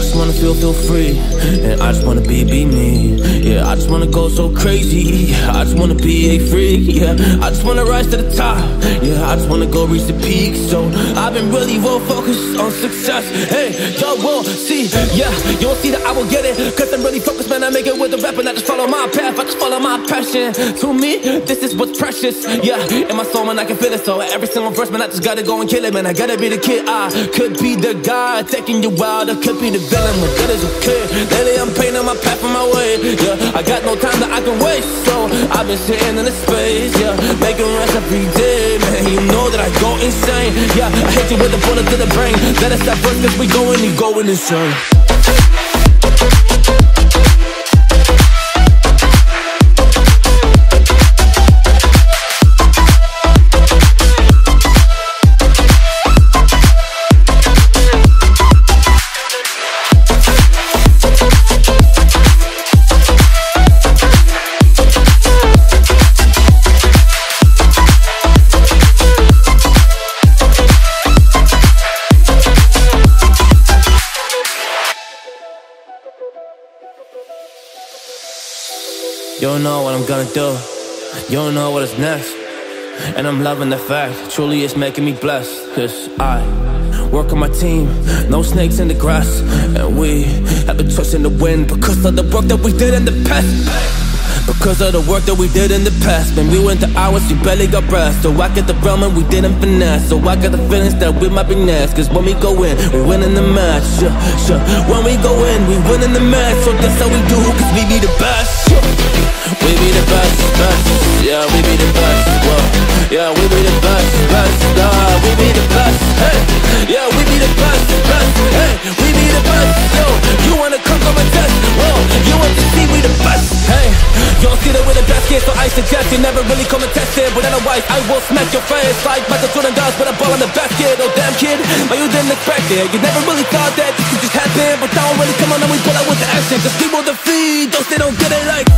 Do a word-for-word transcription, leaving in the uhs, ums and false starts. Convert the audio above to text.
just wanna feel, feel free. And I just wanna be, be me. Yeah, I just wanna go so crazy. I just wanna be a freak. Yeah, I just wanna rise to the top. Yeah, I just wanna go reach the peak. So I've been really well focused on success. Hey, y'all will see. Yeah, you won't see that I will get it. Cause I'm really focused, man. I make it with the rap and I just follow my path. I just follow my passion. To me, this is what's precious. Yeah, in my soul, man, I can feel it. So every single verse, man, I just gotta go and kill it, man. I gotta be the kid. I could be the guy taking you wild. I could be the villain. What good is a kid? Lately, I'm painting my path on my way. Yeah, I got no time that I can waste. So I've been sitting in the space. Yeah, making rest every day, man. You know that I go insane. Yeah, I hit you with a bullet to the brain. Let us stop first, cause we going, you going insane. You don't know what I'm gonna do. You don't know what is next. And I'm loving the fact, truly it's making me blessed. Cause I work on my team, no snakes in the grass. And we have been trusting the wind because of the work that we did in the past. Because of the work that we did in the past. Man, we went to hours, you barely got rest. So I get the realm and we didn't finesse. So I got the feelings that we might be next. Cause when we go in, we win in the match. Yeah, sure. When we go in, we win in the match. So that's how we do, cause we be the best. Yeah. We be the best, best. Yeah, we be the best. Whoa. Yeah, we be the best, best. Nah, we be the best. Hey, yeah, we be the best, best. Hey, we be the best. Yo, you wanna come come and test? Whoa, you want to see we the best? Hey, you don't see that we're the best kid, so I suggest you never really come and test it. But otherwise, I will smack your face like Michael Jordan does with a ball in the basket. Oh damn kid, but you didn't expect it. You never really thought that this could just happen. But now I'm really come on and we pull out with the action. Cause people defeat those they don't get it like.